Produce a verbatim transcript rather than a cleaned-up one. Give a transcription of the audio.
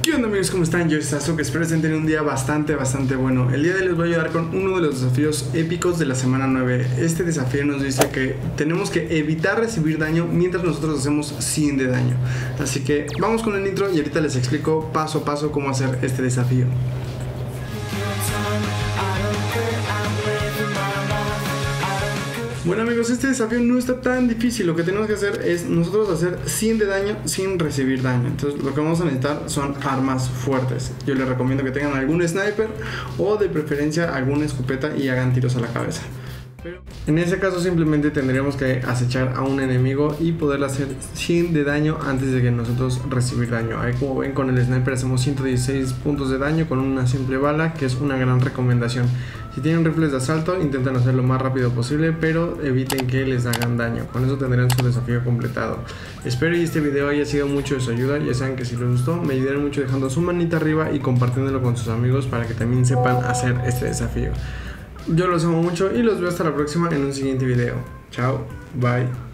¿Qué onda, amigos? ¿Cómo están? Yo soy Sasuke, espero estén teniendo un día bastante, bastante bueno. El día de hoy les voy a ayudar con uno de los desafíos épicos de la semana nueve. Este desafío nos dice que tenemos que evitar recibir daño mientras nosotros hacemos cien de daño. Así que vamos con el intro y ahorita les explico paso a paso cómo hacer este desafío. Bueno, amigos, este desafío no está tan difícil. Lo que tenemos que hacer es nosotros hacer cien de daño sin recibir daño. Entonces lo que vamos a necesitar son armas fuertes. Yo les recomiendo que tengan algún sniper o de preferencia alguna escopeta y hagan tiros a la cabeza. Pero en ese caso simplemente tendríamos que acechar a un enemigo y poderle hacer cien de daño antes de que nosotros recibir daño. Ahí, como ven, con el sniper hacemos ciento dieciséis puntos de daño con una simple bala, que es una gran recomendación. Si tienen rifles de asalto, intenten hacerlo lo más rápido posible, pero eviten que les hagan daño. Con eso tendrán su desafío completado. Espero que este video haya sido mucho de su ayuda. Ya saben que si les gustó, me ayudarán mucho dejando su manita arriba y compartiéndolo con sus amigos para que también sepan hacer este desafío. Yo los amo mucho y los veo hasta la próxima en un siguiente video. Chao, bye.